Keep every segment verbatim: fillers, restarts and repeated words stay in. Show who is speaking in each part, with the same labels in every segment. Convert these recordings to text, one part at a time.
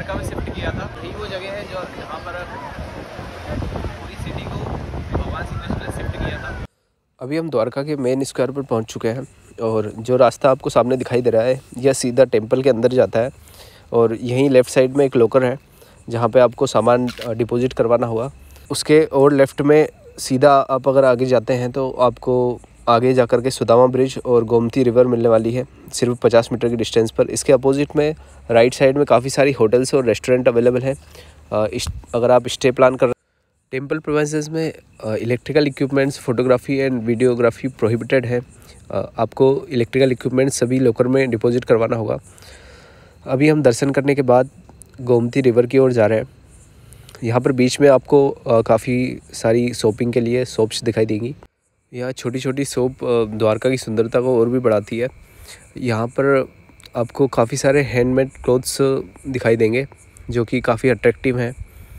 Speaker 1: द्वारका में शिफ्ट किया था। यही वो जगह है जो यहाँ पर पूरी सिटी को भगवान श्री कृष्ण ने शिफ्ट किया था। अभी हम द्वारका के मेन स्क्वायर पर पहुँच चुके हैं और जो रास्ता आपको सामने दिखाई दे रहा है यह सीधा टेम्पल के अंदर जाता है और यहीं लेफ़्ट साइड में एक लॉकर है जहाँ पे आपको सामान डिपॉजिट करवाना होगा। उसके और लेफ़्ट में सीधा आप अगर आगे जाते हैं तो आपको आगे जा कर के सुदामा ब्रिज और गोमती रिवर मिलने वाली है, सिर्फ पचास मीटर की डिस्टेंस पर। इसके अपोजिट में राइट साइड में काफ़ी सारी होटल्स और रेस्टोरेंट अवेलेबल है। अगर आप स्टे प्लान कर टेम्पल प्रोविंसेस में electrical equipments, photography and videography prohibited है। आपको इलेक्ट्रिकल इक्विपमेंट्स सभी लॉकर में डिपॉजिट करवाना होगा। अभी हम दर्शन करने के बाद गोमती रिवर की ओर जा रहे हैं। यहाँ पर बीच में आपको काफ़ी सारी शॉपिंग के लिए शॉप्स दिखाई देंगी। यहाँ छोटी छोटी शॉप द्वारका की सुंदरता को और भी बढ़ाती है। यहाँ पर आपको काफ़ी सारे हैंडमेड क्लोथ्स दिखाई देंगे जो कि काफ़ी अट्रैक्टिव हैं।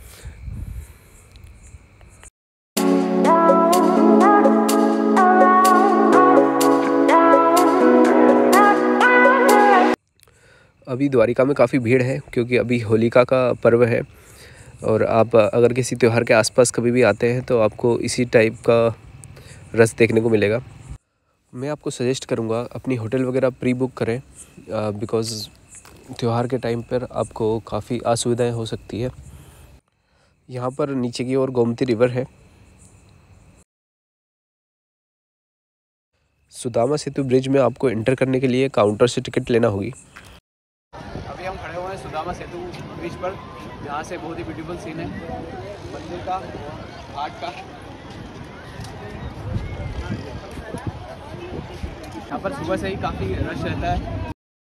Speaker 1: अभी द्वारिका में काफ़ी भीड़ है क्योंकि अभी होलिका का पर्व है और आप अगर किसी त्यौहार के आसपास कभी भी आते हैं तो आपको इसी टाइप का रस देखने को मिलेगा। मैं आपको सजेस्ट करूंगा अपनी होटल वगैरह प्री बुक करें बिकॉज़ त्यौहार के टाइम पर आपको काफ़ी असुविधाएं हो सकती है। यहाँ पर नीचे की ओर गोमती रिवर है। सुदामा सेतु ब्रिज में आपको एंटर करने के लिए काउंटर से टिकट लेना होगी। अभी हम खड़े हुए हैं सुदामा सेतु ब्रिज पर, यहाँ से बहुत ही ब्यूटीफुल सीन है मंदिर का, घाट का। यहाँ पर सुबह से ही काफ़ी रश रहता है।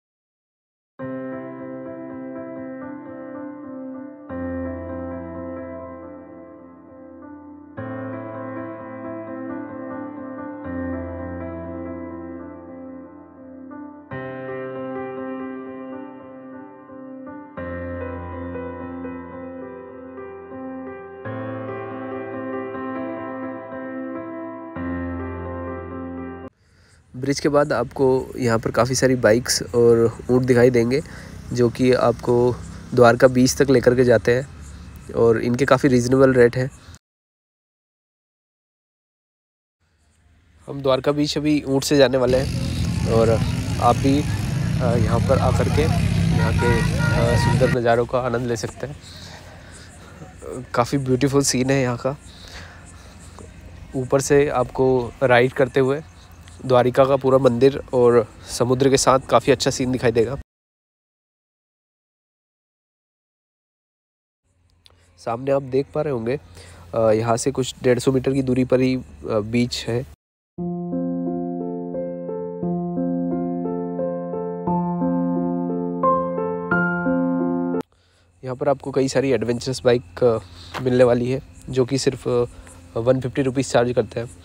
Speaker 1: ब्रिज के बाद आपको यहाँ पर काफ़ी सारी बाइक्स और ऊँट दिखाई देंगे जो कि आपको द्वारका बीच तक लेकर के जाते हैं और इनके काफ़ी रीज़नेबल रेट है। हम द्वारका बीच अभी ऊँट से जाने वाले हैं और आप भी यहाँ पर आकर के यहाँ के सुंदर नज़ारों का आनंद ले सकते हैं। काफ़ी ब्यूटीफुल सीन है यहाँ का। ऊपर से आपको राइड करते हुए द्वारिका का पूरा मंदिर और समुद्र के साथ काफ़ी अच्छा सीन दिखाई देगा। सामने आप देख पा रहे होंगे यहाँ से कुछ डेढ़ सौ मीटर की दूरी पर ही बीच है। यहाँ पर आपको कई सारी एडवेंचरस बाइक मिलने वाली है जो कि सिर्फ वन फिफ्टी रुपीज़ चार्ज करते हैं।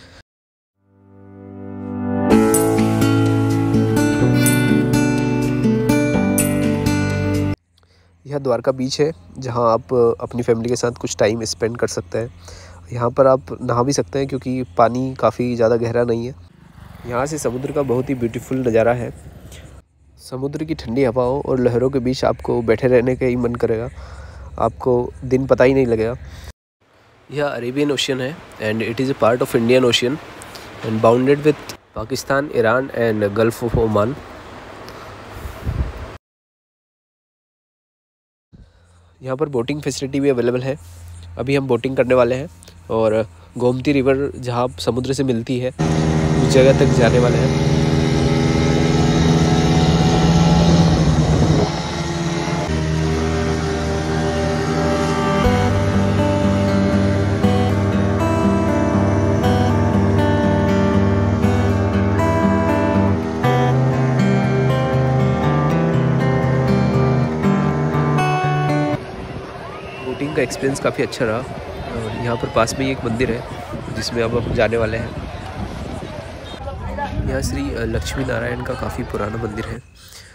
Speaker 1: यह द्वारका बीच है जहां आप अपनी फैमिली के साथ कुछ टाइम स्पेंड कर सकते हैं। यहां पर आप नहा भी सकते हैं क्योंकि पानी काफ़ी ज़्यादा गहरा नहीं है। यहां से समुद्र का बहुत ही ब्यूटीफुल नज़ारा है। समुद्र की ठंडी हवाओं और लहरों के बीच आपको बैठे रहने का ही मन करेगा, आपको दिन पता ही नहीं लगेगा। यह अरेबियन ओशियन है and it is a part of Indian Ocean and bounded with Pakistan, Iran and Gulf of Oman. यहाँ पर बोटिंग फैसिलिटी भी अवेलेबल है। अभी हम बोटिंग करने वाले हैं और गोमती रिवर जहाँ समुद्र से मिलती है उस जगह तक जाने वाले हैं। बोटिंग का एक्सपीरियंस काफ़ी अच्छा रहा और यहाँ पर पास में ही एक मंदिर है जिसमें अब हम जाने वाले हैं। यहाँ श्री लक्ष्मी नारायण का काफ़ी पुराना मंदिर है।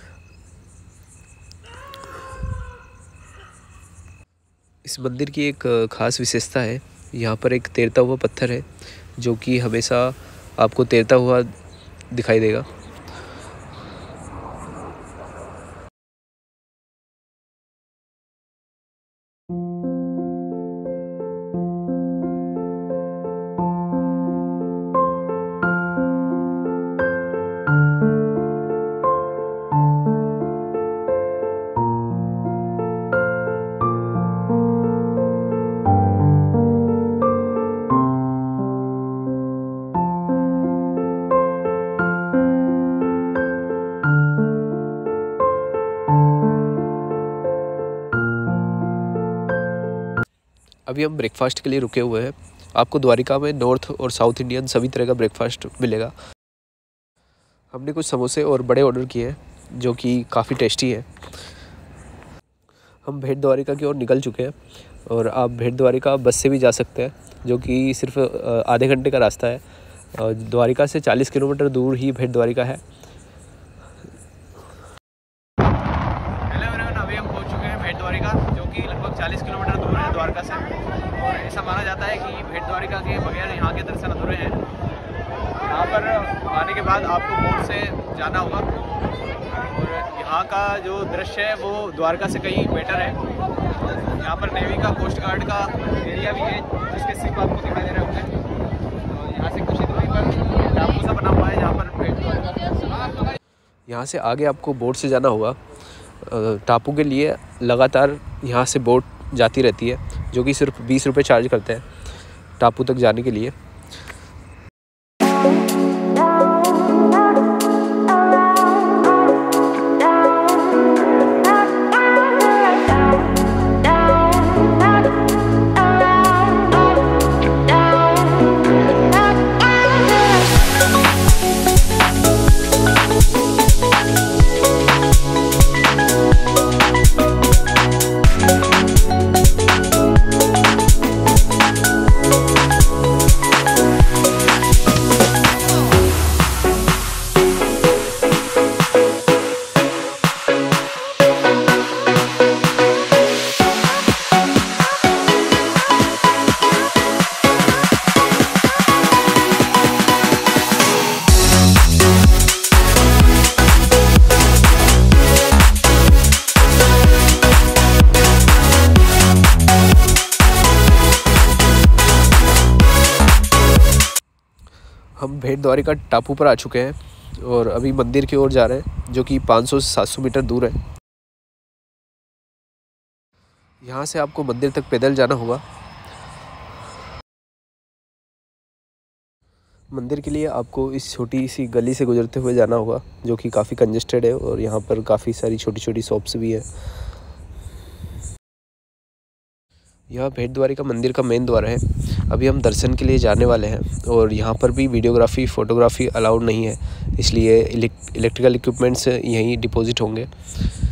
Speaker 1: इस मंदिर की एक ख़ास विशेषता है, यहाँ पर एक तैरता हुआ पत्थर है जो कि हमेशा आपको तैरता हुआ दिखाई देगा। अभी हम ब्रेकफास्ट के लिए रुके हुए हैं। आपको द्वारिका में नॉर्थ और साउथ इंडियन सभी तरह का ब्रेकफास्ट मिलेगा। हमने कुछ समोसे और बड़े ऑर्डर किए हैं जो कि काफ़ी टेस्टी है। हम भेट द्वारिका की ओर निकल चुके हैं और आप भेट द्वारिका बस से भी जा सकते हैं, जो कि सिर्फ आधे घंटे का रास्ता है। द्वारिका से चालीस किलोमीटर दूर ही भेट द्वारिका है। हेलो एवरीवन, अभी हम पहुंच चुके हैं भेट द्वारिका, जो कि लगभग चालीस किलोमीटर दूर है द्वारका से। और ऐसा माना जाता है कि भेट द्वारिका के बगैर यहाँ के दर्शन अधूरे हैं। यहाँ पर आने के बाद आपको बोट से जाना होगा और यहाँ का जो दृश्य है वो द्वारका से कहीं बेटर है। यहाँ पर नेवी का कोस्ट गार्ड का एरिया भी है, जिसके सिर्फ आपको दिखाई दे रहे होंगे। और यहाँ से कुछ ही दूरी पर टापू सा बना हुआ है जहाँ पर भेट द्वारिका। यहाँ से आगे आपको बोट से जाना होगा। टापू के लिए लगातार यहाँ से बोट जाती रहती है, जो कि सिर्फ बीस रुपये चार्ज करते हैं टापू तक जाने के लिए। हम भेट द्वारिका टापू पर आ चुके हैं और अभी मंदिर की ओर जा रहे हैं, जो कि पाँच सौ से सात सौ मीटर दूर है। यहाँ से आपको मंदिर तक पैदल जाना होगा। मंदिर के लिए आपको इस छोटी सी गली से गुजरते हुए जाना होगा, जो कि काफ़ी कंजेस्टेड है और यहाँ पर काफ़ी सारी छोटी छोटी शॉप्स भी है। यह भेट द्वारिका मंदिर का मेन द्वार है। अभी हम दर्शन के लिए जाने वाले हैं और यहाँ पर भी वीडियोग्राफी फ़ोटोग्राफी अलाउड नहीं है, इसलिए इलेक्ट्रिकल इक्विपमेंट्स यहीं डिपॉजिट होंगे।